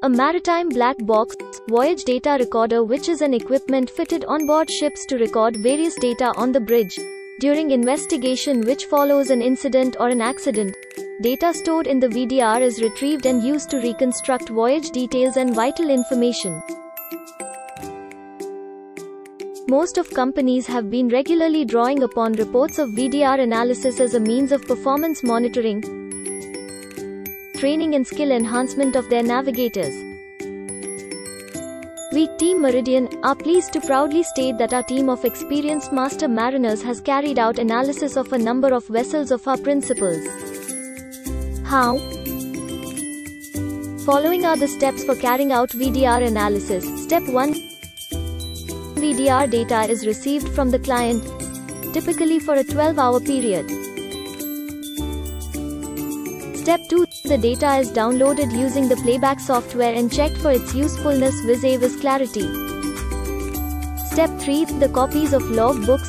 A maritime black box, voyage data recorder, which is an equipment fitted on board ships to record various data on the bridge. During investigation which follows an incident or an accident, data stored in the VDR is retrieved and used to reconstruct voyage details and vital information. Most of companies have been regularly drawing upon reports of VDR analysis as a means of performance monitoring, training and skill enhancement of their navigators. We, Team Meridian, are pleased to proudly state that our team of experienced master mariners has carried out analysis of a number of vessels of our principals. How? Following are the steps for carrying out VDR analysis. Step 1. VDR data is received from the client, typically for a 12-hour period. Step 2. The data is downloaded using the playback software and checked for its usefulness vis-a-vis clarity. Step 3. The copies of log books,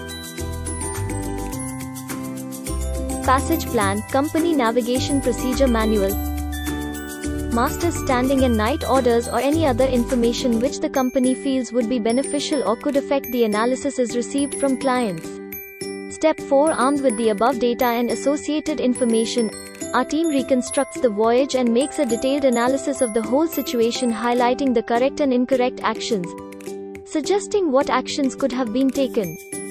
passage plan, company navigation procedure manual, master's standing and night orders or any other information which the company feels would be beneficial or could affect the analysis is received from clients. Step 4. Armed with the above data and associated information, our team reconstructs the voyage and makes a detailed analysis of the whole situation, highlighting the correct and incorrect actions, suggesting what actions could have been taken.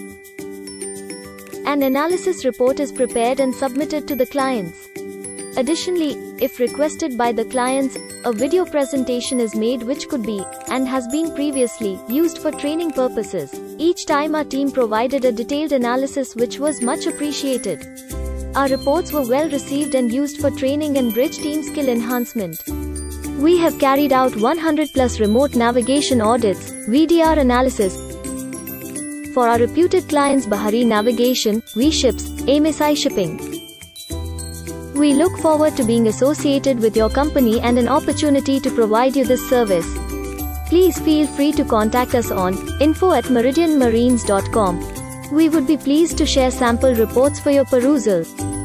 An analysis report is prepared and submitted to the clients. Additionally, if requested by the clients, a video presentation is made which could be, and has been previously, used for training purposes. Each time our team provided a detailed analysis which was much appreciated. Our reports were well received and used for training and bridge team skill enhancement. We have carried out 100+ remote navigation audits, VDR analysis, for our reputed clients Bahari Navigation, V Ships, AMSI Shipping. We look forward to being associated with your company and an opportunity to provide you this service. Please feel free to contact us on info@meridianmarines.com. We would be pleased to share sample reports for your perusal.